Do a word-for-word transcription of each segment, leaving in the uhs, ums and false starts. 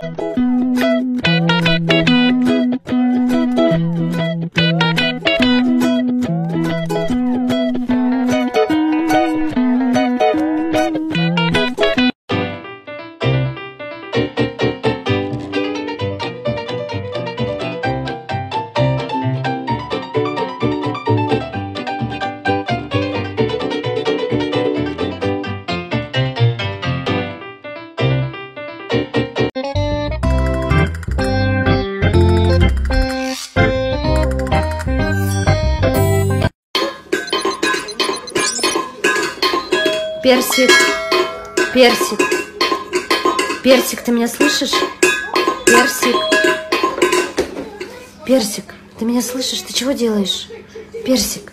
Персик, Персик, Персик, ты меня слышишь? Персик, Персик, ты меня слышишь? Ты чего делаешь? Персик.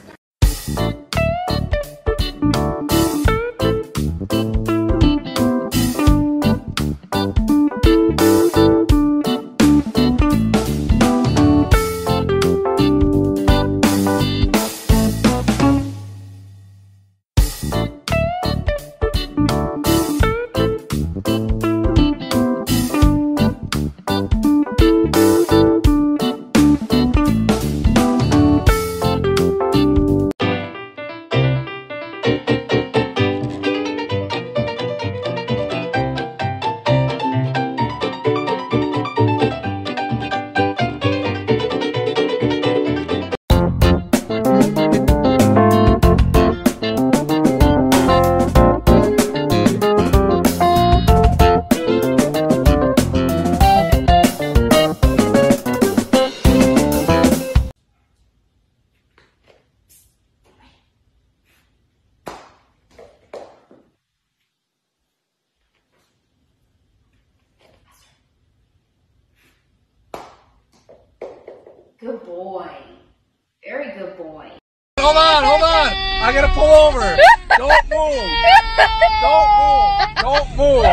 Good boy. Very good boy. Hold on, hold on. I gotta pull over. Don't move. Don't move.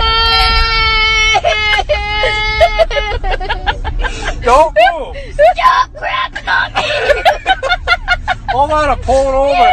Don't move. Don't move. Stop grabbing on me! Hold on, I'm pulling over.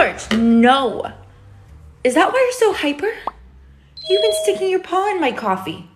George, no. Is that why you're so hyper? You've been sticking your paw in my coffee.